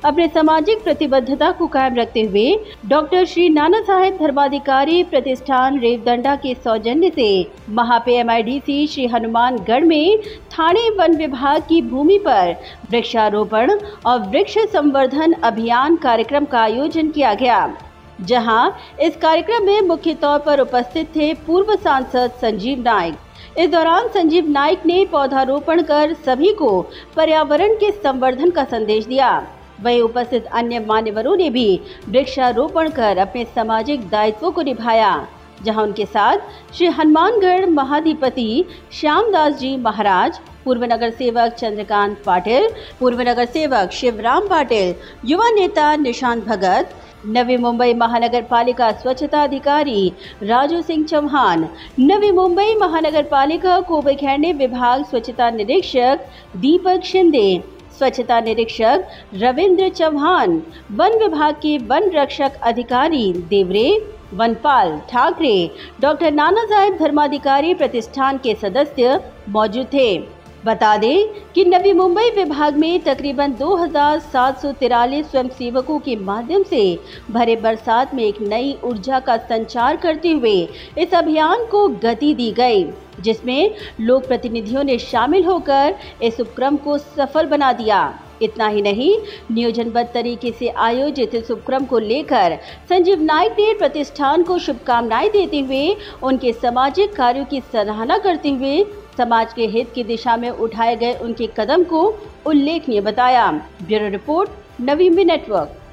अपने सामाजिक प्रतिबद्धता को कायम रखते हुए डॉक्टर श्री नाना साहेब धर्माधिकारी प्रतिष्ठान रेवदंडा के सौजन्य से महापे MIDC श्री हनुमानगढ़ में थाने वन विभाग की भूमि पर वृक्षारोपण और वृक्ष संवर्धन अभियान कार्यक्रम का आयोजन किया गया, जहां इस कार्यक्रम में मुख्य तौर पर उपस्थित थे पूर्व सांसद संजीव नाइक। इस दौरान संजीव नाइक ने पौधारोपण कर सभी को पर्यावरण के संवर्धन का संदेश दिया। वहीं उपस्थित अन्य मान्यवरों ने भी वृक्षारोपण कर अपने सामाजिक दायित्वों को निभाया, जहां उनके साथ श्री हनुमानगढ़ महाधिपति श्यामदास जी महाराज, पूर्व नगर सेवक चंद्रकांत पाटिल, पूर्व नगर सेवक शिवराम पाटिल, युवा नेता निशांत भगत, नवी मुंबई महानगर पालिका स्वच्छता अधिकारी राजू सिंह चौहान, नवी मुंबई महानगर पालिका कोबेखैरने विभाग स्वच्छता निरीक्षक दीपक शिंदे, स्वच्छता निरीक्षक रविंद्र चौहान, वन विभाग के वन रक्षक अधिकारी देवरे, वनपाल ठाकरे, डॉक्टर नाना साहेब धर्माधिकारी प्रतिष्ठान के सदस्य मौजूद थे। बता दें कि नवी मुंबई विभाग में तकरीबन 2743 स्वयंसेवकों के माध्यम से भरे बरसात में एक नई ऊर्जा का संचार करते हुए इस अभियान को गति दी गई, जिसमें लोक प्रतिनिधियों ने शामिल होकर इस उपक्रम को सफल बना दिया। इतना ही नहीं, नियोजनबद्ध तरीके से आयोजित इस उपक्रम को लेकर संजीव नाइक ने प्रतिष्ठान को शुभकामनाएं देते हुए उनके सामाजिक कार्यों की सराहना करते हुए समाज के हित की दिशा में उठाए गए उनके कदम को उल्लेखनीय बताया। Bureau report, Navi Mumbai network.